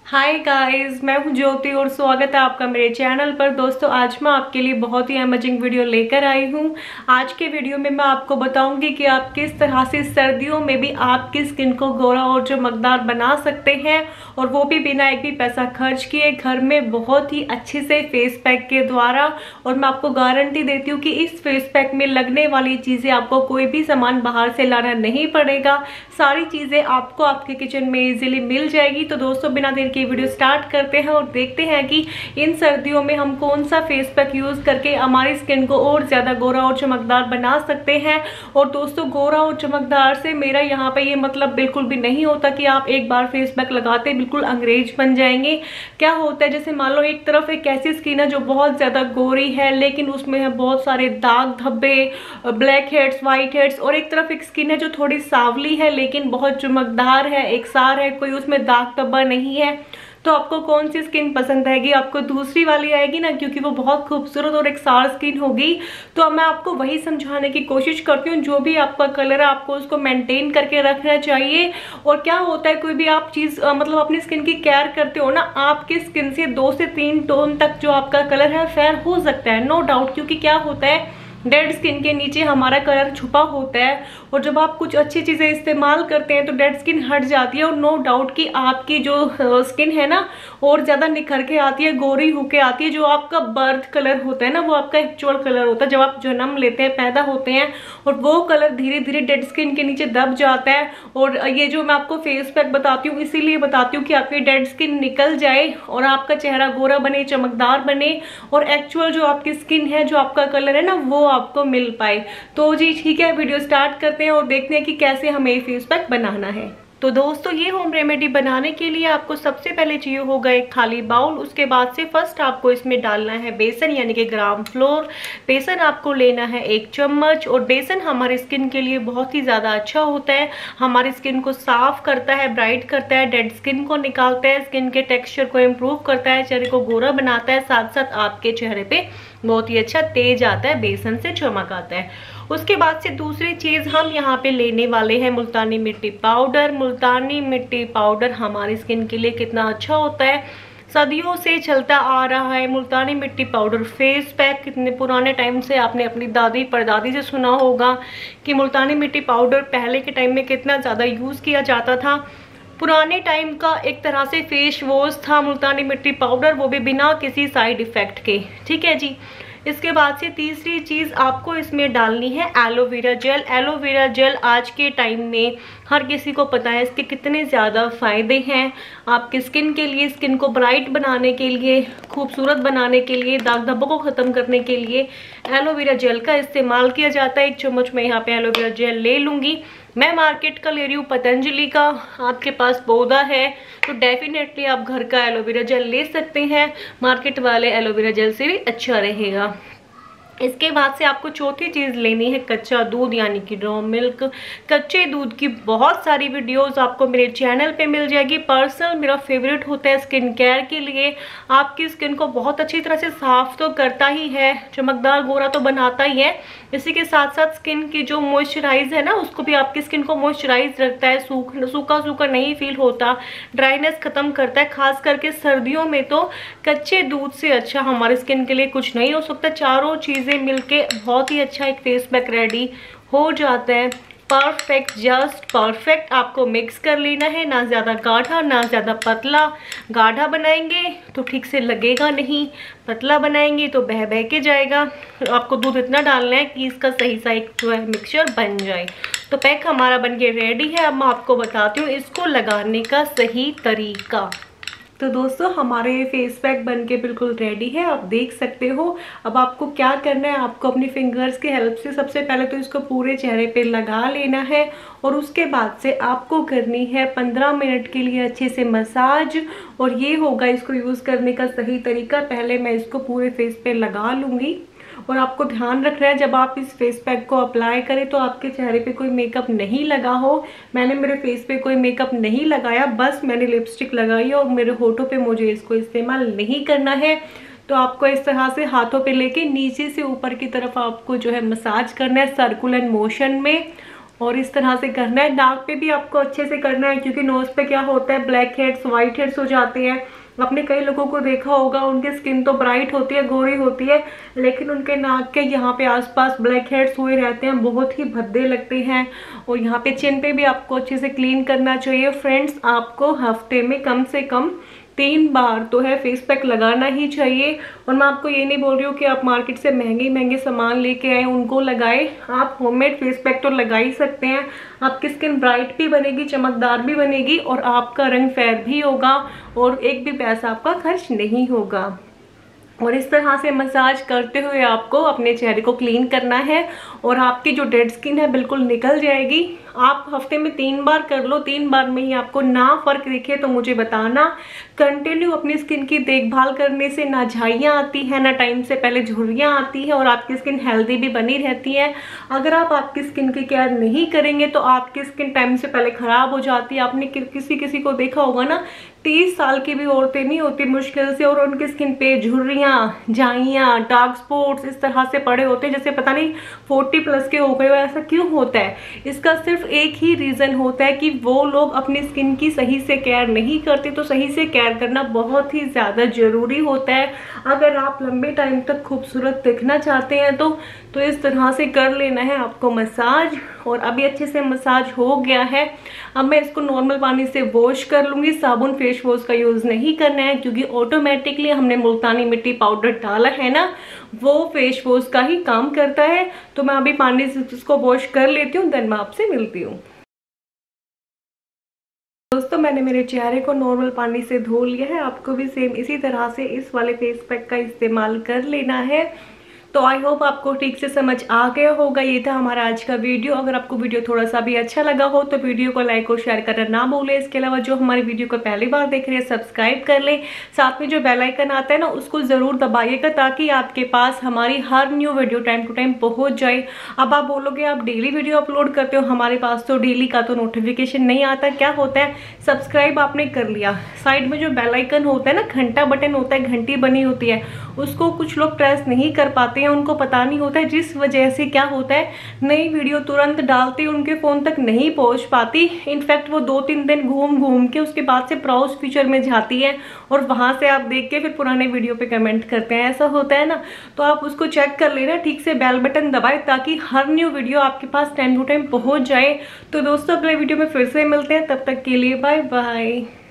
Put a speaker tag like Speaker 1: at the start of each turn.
Speaker 1: Hi guys, मैं हूं ज्योति और स्वागत है आपका मेरे चैनल पर। दोस्तों, आज मैं आपके लिए बहुत ही अमेजिंग वीडियो लेकर आई हूं। आज के वीडियो में मैं आपको बताऊंगी कि आप किस तरह से सर्दियों में भी आपकी स्किन को गोरा और चमकदार बना सकते हैं, और वो भी बिना एक भी पैसा खर्च किए, घर में बहुत ही अच्छे से फेस पैक के द्वारा। और मैं आपको गारंटी देती हूँ कि इस फेस पैक में लगने वाली चीज़ें, आपको कोई भी सामान बाहर से लाना नहीं पड़ेगा। सारी चीज़ें आपको आपके किचन में इजीली मिल जाएगी। तो दोस्तों, बिना देर के वीडियो स्टार्ट करते हैं और देखते हैं कि इन सर्दियों में हम कौन सा फेस पैक यूज करके हमारी स्किन को और ज्यादा गोरा और चमकदार बना सकते हैं। और दोस्तों, गोरा और चमकदार से मेरा यहाँ पे ये मतलब बिल्कुल भी नहीं होता कि आप एक बार फेस पैक लगाते बिल्कुल अंग्रेज बन जाएंगे। क्या होता है, जैसे मान लो एक तरफ एक ऐसी स्किन है जो बहुत ज्यादा गोरी है, लेकिन उसमें है बहुत सारे दाग धब्बे, ब्लैक हेड्स, व्हाइट हेड्स, और एक तरफ एक स्किन है जो थोड़ी सांवली है लेकिन बहुत चमकदार है, एक सार है, कोई उसमें दाग धब्बा नहीं है। तो आपको कौन सी स्किन पसंद आएगी? आपको दूसरी वाली आएगी ना, क्योंकि वो बहुत खूबसूरत और एक सार स्किन होगी। तो अब मैं आपको वही समझाने की कोशिश करती हूँ। जो भी आपका कलर है आपको उसको मेंटेन करके रखना चाहिए। और क्या होता है, कोई भी आप चीज मतलब अपनी स्किन की केयर करते हो ना, आपकी स्किन से 2 से 3 टोन तक जो आपका कलर है फेयर हो सकता है, नो डाउट। क्योंकि क्या होता है, डेड स्किन के नीचे हमारा कलर छुपा होता है, और जब आप कुछ अच्छी चीजें इस्तेमाल करते हैं तो डेड स्किन हट जाती है, और नो डाउट कि आपकी जो स्किन है ना और ज्यादा निखर के आती है, गोरी होके आती है। जो आपका बर्थ कलर होता है ना, वो आपका एक्चुअल कलर होता है जब आप जन्म लेते हैं, पैदा होते हैं, और वो कलर धीरे धीरे डेड स्किन के नीचे दब जाता है। और ये जो मैं आपको फेस पैक बताती हूँ इसीलिए बताती हूँ कि आपकी डेड स्किन निकल जाए और आपका चेहरा गोरा बने, चमकदार बने, और एक्चुअल जो आपकी स्किन है, जो आपका कलर है ना, वो आपको मिल पाए। तो जी ठीक है, वीडियो स्टार्ट करते हैं और देखते हैं कि कैसे हमें ये फेस पैक बनाना है। तो दोस्तों, ये होम रेमेडी बनाने के लिए आपको सबसे पहले चाहिए होगा एक खाली बाउल। उसके बाद से फर्स्ट आपको इसमें डालना है बेसन, यानी कि ग्राम फ्लोर। बेसन आपको लेना है 1 चम्मच। और बेसन हमारी स्किन के लिए बहुत ही ज़्यादा अच्छा होता है। हमारी स्किन को साफ करता है, ब्राइट करता है, डेड स्किन को निकालता है, स्किन के टेक्सचर को इम्प्रूव करता है, चेहरे को गोरा बनाता है, साथ साथ आपके चेहरे पे बहुत ही अच्छा तेज आता है, बेसन से चमक आता है। उसके बाद से दूसरी चीज हम यहाँ पे लेने वाले हैं मुल्तानी मिट्टी पाउडर। मुल्तानी मिट्टी पाउडर हमारी स्किन के लिए कितना अच्छा होता है, सदियों से चलता आ रहा है मुल्तानी मिट्टी पाउडर फेस पैक। कितने पुराने टाइम से आपने अपनी दादी परदादी से सुना होगा कि मुल्तानी मिट्टी पाउडर पहले के टाइम में कितना ज्यादा यूज किया जाता था। पुराने टाइम का एक तरह से फेस वॉश था मुल्तानी मिट्टी पाउडर, वो भी बिना किसी साइड इफेक्ट के। ठीक है जी। इसके बाद से तीसरी चीज आपको इसमें डालनी है एलोवेरा जेल। एलोवेरा जेल आज के टाइम में हर किसी को पता है इसके कितने ज़्यादा फायदे हैं आपकी स्किन के लिए, स्किन को ब्राइट बनाने के लिए, खूबसूरत बनाने के लिए, दाग धब्बों को ख़त्म करने के लिए एलोवेरा जेल का इस्तेमाल किया जाता है। 1 चम्मच मैं यहाँ पे एलोवेरा जेल ले लूँगी। मैं मार्केट का ले रही हूँ पतंजलि का। आपके पास पौधा है तो डेफिनेटली आप घर का एलोवेरा जेल ले सकते हैं, मार्केट वाले एलोवेरा जेल से भी अच्छा रहेगा। इसके बाद से आपको चौथी चीज लेनी है कच्चा दूध, यानी कि रॉ मिल्क। कच्चे दूध की बहुत सारी वीडियोस आपको मेरे चैनल पे मिल जाएगी। पर्सनल मेरा फेवरेट होता है स्किन केयर के लिए। आपकी स्किन को बहुत अच्छी तरह से साफ तो करता ही है, चमकदार गोरा तो बनाता ही है, इसी के साथ साथ स्किन की जो मॉइस्चराइज है ना, उसको भी आपकी स्किन को मॉइस्चराइज रखता है, सूखा सूखा नहीं फील होता, ड्राइनेस खत्म करता है। खास करके सर्दियों में तो कच्चे दूध से अच्छा हमारी स्किन के लिए कुछ नहीं हो सकता। चारों चीजें मिलके बहुत ही अच्छा एक फेस पैक रेडी हो जाता है। परफेक्ट, जस्ट परफेक्ट आपको मिक्स कर लेना है, ना ज़्यादा गाढ़ा ना ज़्यादा पतला। गाढ़ा बनाएंगे तो ठीक से लगेगा नहीं, पतला बनाएंगे तो बह बह के जाएगा। आपको दूध इतना डालना है कि इसका सही सा एक जो है मिक्सचर बन जाए। तो पैक हमारा बनके रेडी है। अब मैं आपको बताती हूँ इसको लगाने का सही तरीका। तो दोस्तों, हमारे फेस पैक बनके बिल्कुल रेडी है, आप देख सकते हो। अब आपको क्या करना है, आपको अपनी फिंगर्स की हेल्प से सबसे पहले तो इसको पूरे चेहरे पे लगा लेना है, और उसके बाद से आपको करनी है 15 मिनट के लिए अच्छे से मसाज। और ये होगा इसको यूज़ करने का सही तरीका। पहले मैं इसको पूरे फेस पे लगा लूँगी, और आपको ध्यान रखना है जब आप इस फेस पैक को अप्लाई करें तो आपके चेहरे पे कोई मेकअप नहीं लगा हो। मैंने मेरे फेस पे कोई मेकअप नहीं लगाया, बस मैंने लिपस्टिक लगाई और मेरे होठों पे मुझे इसको इस्तेमाल नहीं करना है। तो आपको इस तरह से हाथों पे लेके नीचे से ऊपर की तरफ आपको जो है मसाज करना है सर्कुलर मोशन में। और इस तरह से करना है। नाक पे भी आपको अच्छे से करना है, क्योंकि नोज पे क्या होता है, ब्लैक हेड्स, व्हाइट हेड्स हो जाते हैं। आपने कई लोगों को देखा होगा, उनकी स्किन तो ब्राइट होती है, गोरी होती है, लेकिन उनके नाक के यहाँ पे आसपास ब्लैक हेड्स हुए रहते हैं, बहुत ही भद्दे लगते हैं। और यहाँ पे चिन पे भी आपको अच्छे से क्लीन करना चाहिए। फ्रेंड्स, आपको हफ्ते में कम से कम 3 बार तो है फेस पैक लगाना ही चाहिए। और मैं आपको ये नहीं बोल रही हूँ कि आप मार्केट से महंगे महंगे सामान लेके आए उनको लगाए, आप होममेड फेस पैक तो लगा ही सकते हैं। आपकी स्किन ब्राइट भी बनेगी, चमकदार भी बनेगी, और आपका रंग फेयर भी होगा, और एक भी पैसा आपका खर्च नहीं होगा। और इस तरह से मसाज करते हुए आपको अपने चेहरे को क्लीन करना है, और आपकी जो डेड स्किन है बिल्कुल निकल जाएगी। आप हफ्ते में 3 बार कर लो, 3 बार में ही आपको ना फर्क दिखे तो मुझे बताना। कंटिन्यू अपनी स्किन की देखभाल करने से ना झाइयाँ आती है, ना टाइम से पहले झुर्रियाँ आती है, और आपकी स्किन हेल्दी भी बनी रहती है। अगर आप आपकी स्किन की केयर नहीं करेंगे तो आपकी स्किन टाइम से पहले खराब हो जाती है। आपने किसी को देखा होगा ना, 30 साल की भी औरतें नहीं होती मुश्किल से, और उनकी स्किन पे झुर्रियाँ, झाइयाँ, डार्क स्पॉट्स इस तरह से पड़े होते हैं जैसे पता नहीं 40 प्लस के हो गए। ऐसा क्यों होता है? इसका सिर्फ एक ही रीजन होता है कि वो लोग अपनी स्किन की सही से केयर नहीं करते। तो सही से केयर करना बहुत ही ज्यादा जरूरी होता है। अगर आप लंबे टाइम तक खूबसूरत दिखना चाहते हैं तो इस तरह से कर लेना है आपको मसाज। और अभी अच्छे से मसाज हो गया है। अब मैं इसको नॉर्मल पानी से वॉश कर लूंगी। साबुन फेस वॉश का यूज नहीं करना है, क्योंकि ऑटोमेटिकली हमने मुल्तानी मिट्टी पाउडर डाला है ना, वो फेस वॉश का ही काम करता है। तो मैं अभी पानी से इसको वॉश कर लेती हूँ, देन मैं आपसे मिलती हूँ। दोस्तों, मैंने मेरे चेहरे को नॉर्मल पानी से धो लिया है। आपको भी सेम इसी तरह से इस वाले फेस पैक का इस्तेमाल कर लेना है। तो आई होप आपको ठीक से समझ आ गया होगा। ये था हमारा आज का वीडियो। अगर आपको वीडियो थोड़ा सा भी अच्छा लगा हो तो वीडियो को लाइक और शेयर करना ना भूलें। इसके अलावा जो हमारी वीडियो को पहली बार देख रहे हैं सब्सक्राइब कर लें। साथ में जो बेल आइकन आता है ना, उसको जरूर दबाइएगा, ताकि आपके पास हमारी हर new video time to time पहुंच जाए। अब आप बोलोगे आप डेली वीडियो अपलोड करते हो, हमारे पास तो डेली का तो नोटिफिकेशन नहीं आता। क्या होता है, सब्सक्राइब आपने कर लिया, साइड में जो बेल आइकन होता है ना, घंटा बटन होता है, घंटी बनी होती है, उसको कुछ लोग प्रेस नहीं कर पाते, उनको पता नहीं होता है, जिस वजह से क्या होता है, नई वीडियो तुरंत डालते उनके फोन तक नहीं पहुंच पाती। इनफैक्ट वो 2-3 दिन घूम घूम के उसके बाद से ब्राउज फीचर में जाती है, और वहां से आप देख के फिर पुराने वीडियो पे कमेंट करते हैं। ऐसा होता है ना, तो आप उसको चेक कर लेना, ठीक से बेल बटन दबाए, ताकि हर न्यू वीडियो आपके पास टाइम टू टाइम पहुंच जाए। तो दोस्तों, अगले वीडियो में फिर से मिलते हैं, तब तक के लिए बाय बाय।